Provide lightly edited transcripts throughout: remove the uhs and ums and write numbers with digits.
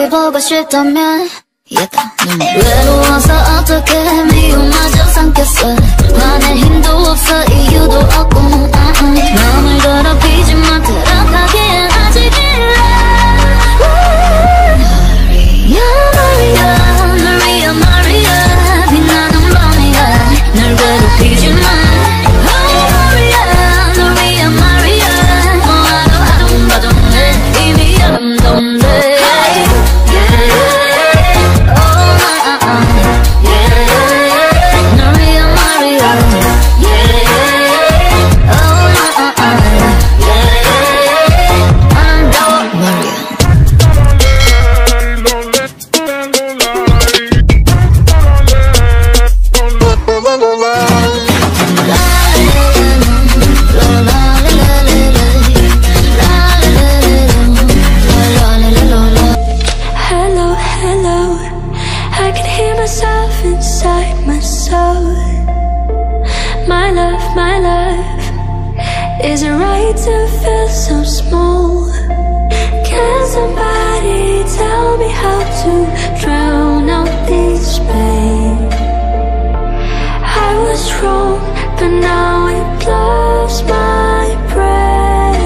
너를 보고 싶다면 외로워서 어떻게 미움마저 삼켰어 화낼 힘도 없어 이유도 없고 마음을 더럽히지만 들어가기엔 아직 일러 Maria, Maria, Maria 빛나는 밤이야 널 괴롭히지만 Oh Maria, Maria, Maria 뭐하러 아름다던데 이미 아름다운데 My love, is it right to feel so small? Can somebody tell me how to drown out this pain? I was wrong, but now it blows my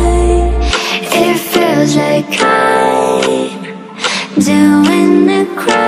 brain. It feels like I'm doing the crime.